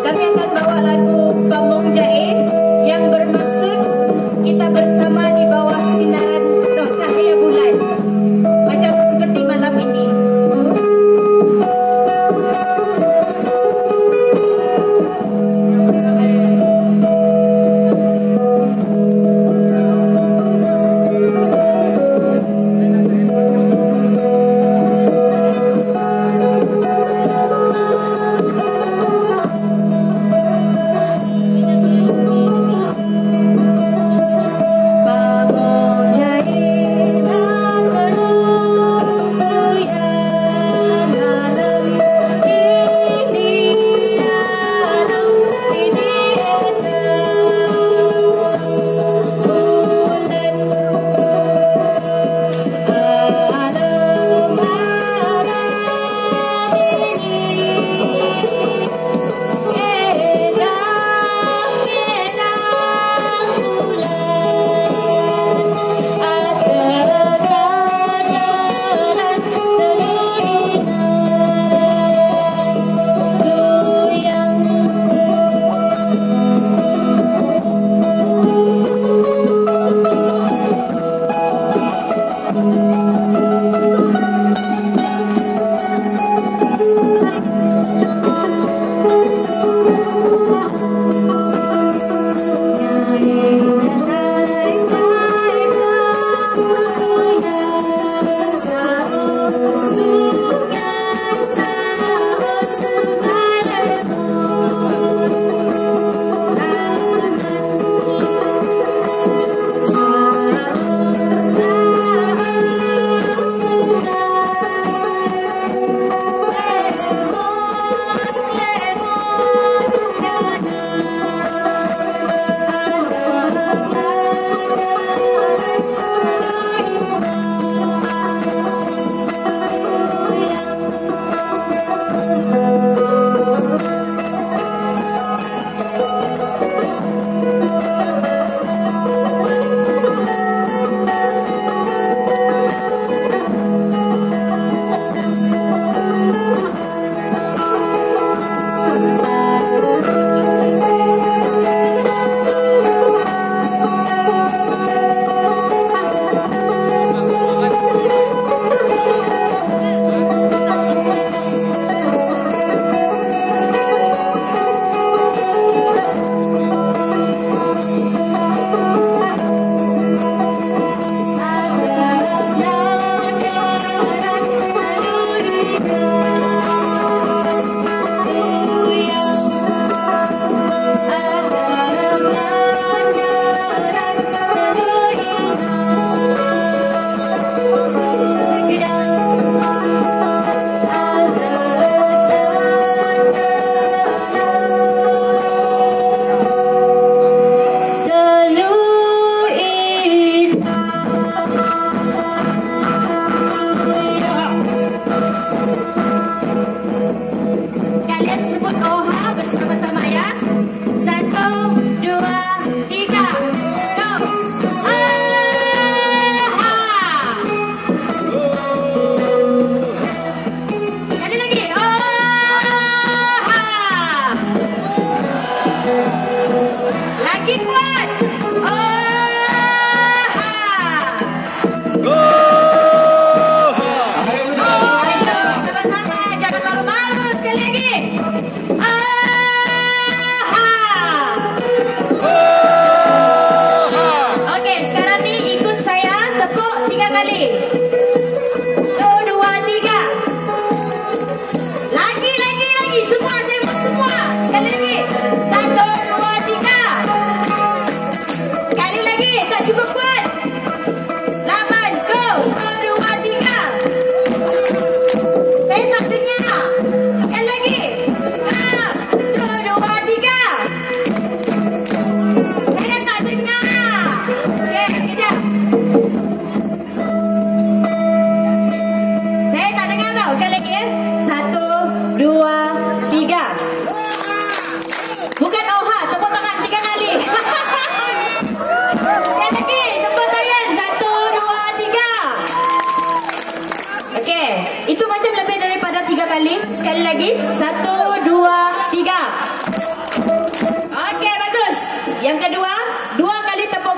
Kami akan bawa lagu Pamong Jae yang bermaksud kita bersama di bawah sinaran cahaya bulan, macam seperti malam ini.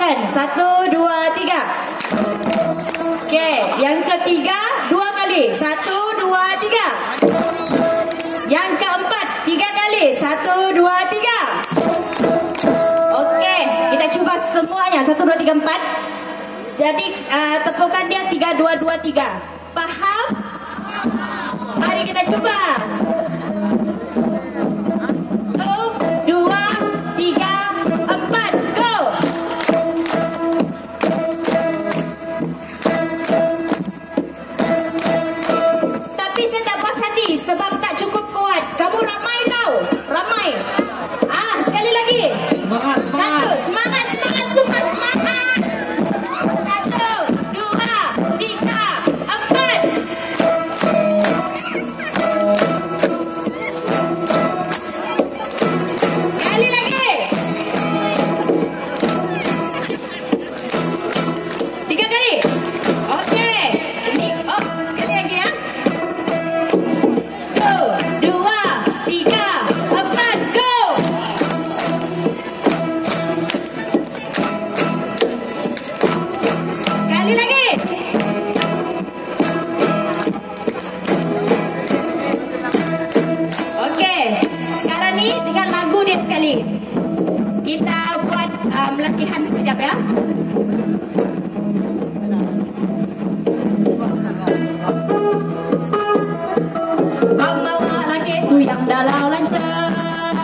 tepukkan. 1, 2, 3. Okey, yang ketiga 2 kali. 1, 2, 3. Yang keempat 3 kali. 1, 2, 3. Okey, kita cuba semuanya. 1, 2, 3, 4. Jadi tepukan dia 3, 2, 2, 3. Faham? Mari kita cuba. 1, 2, 3, 4, go. Tapi saya tak puas hati sebab tak cukup kuat. Kamu ramai tau. Ramai. Sekali lagi. Semangat, semangat. 1, semangat, semangat, semua semangat. 1, 2, 3, 4. Sekali lagi. 3 kali. Okey. Ini, sekali lagi ya. 1, 2, 3, 4, go. Sekali lagi. Okey. Sekarang ni dengan lagu dia sekali. Kita buat latihan sekejap ya. Bang bawa lagi tu yang dalau lancar.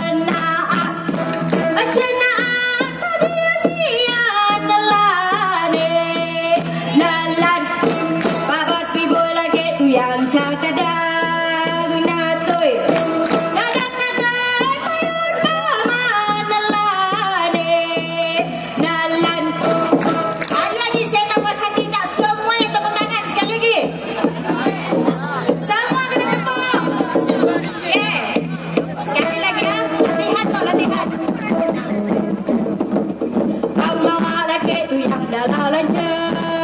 Yang cakadang natoi cadang natoi payun paman nalane nalan. Sekali lagi saya tak puas hati, tak semua yang tepuk tangan. Sekali lagi. Semua kena tepuk. Okay. Sekali lagi ya. Latihan tau, latihan. Bawa laki tu yang dalau lancar.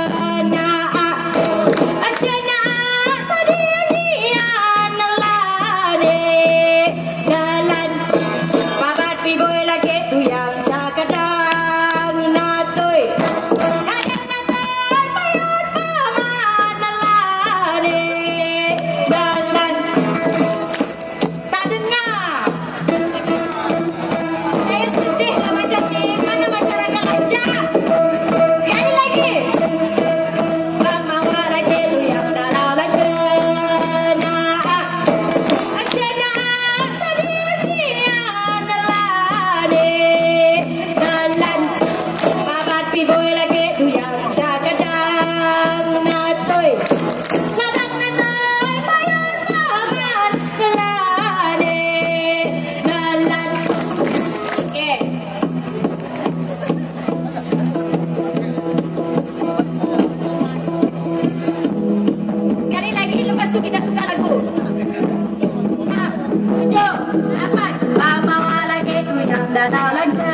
Kita tukar lagu. 7, 8. Bawa lagi tu yang dah lancar.